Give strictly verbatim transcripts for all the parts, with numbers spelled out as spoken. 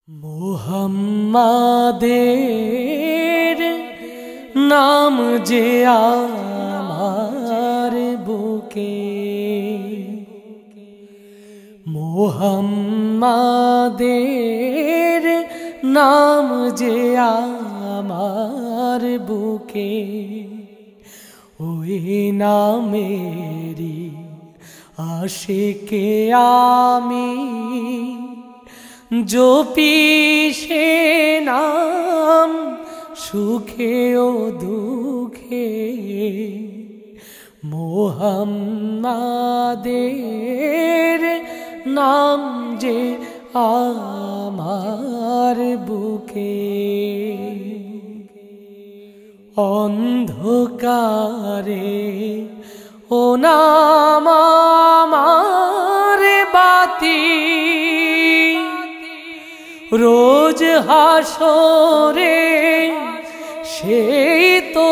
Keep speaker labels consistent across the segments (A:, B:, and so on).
A: মুহাম্মাদের নাম যে আমার বুকে, মুহাম্মাদের নাম যে আমার বুকে, ওই নামেরি আশিকে আমি জপি সে নাম সুখে ও দুঃখে। মুহাম্মাদের নাম যে আমার বুকে, অন্ধকারে ও নাম আমার বাতি, রোজ হাসরে সেই তো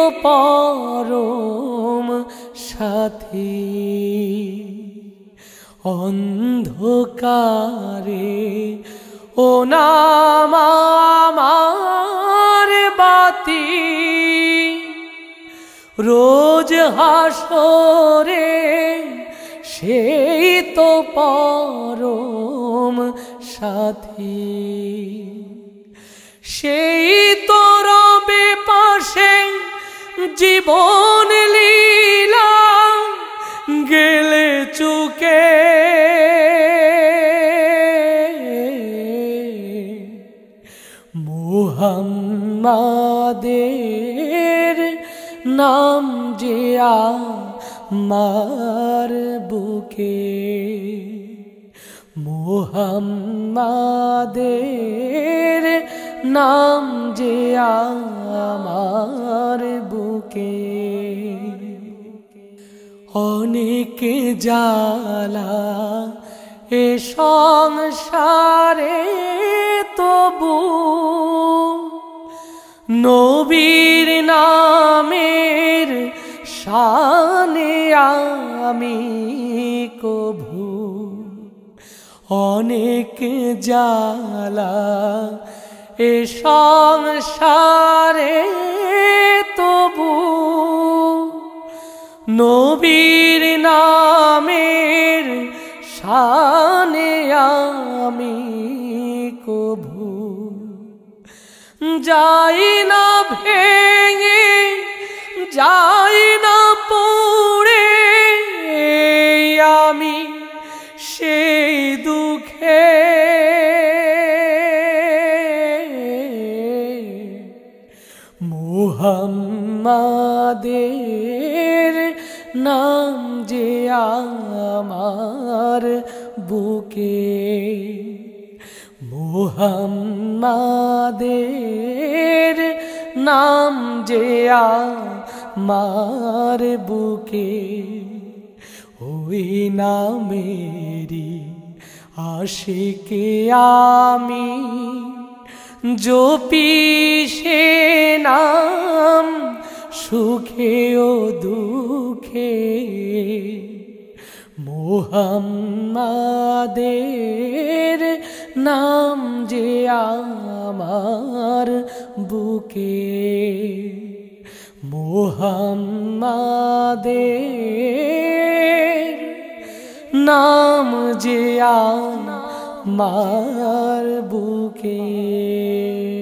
A: পরম সাথী। অন্ধকারে ও নাম আমার বাতি, রোজ হাসরে সেই তো পরম সাথী। সেই তো রবে পাশে জীবন লীলা গেলে চুকে, মুহাম্মাদের নাম যে আমার বুকে, মুহাম্মাদের নাম যে আমার বুকে। অনেক জ্বালা এ সংসারে তবু নবীর নামের শানে আমি কভু। অনেক জ্বালা এ সংসারে তবু নবীর নামের শানে আমি কভু যাই না ভেঙে, যাই না পুড়ে আমি সেই দুঃখে। মুহাম্মাদের নাম যে আমার বুকে, মুহাম্মাদের নাম যে আমার বুকে, ওই নামেরি আশিকে আমি জপি সে নাম সুখে ও দুঃখে। মুহাম্মাদের নাম যে আমার বুকে, মুহাম্মাদের নাম যে আমার বুকে।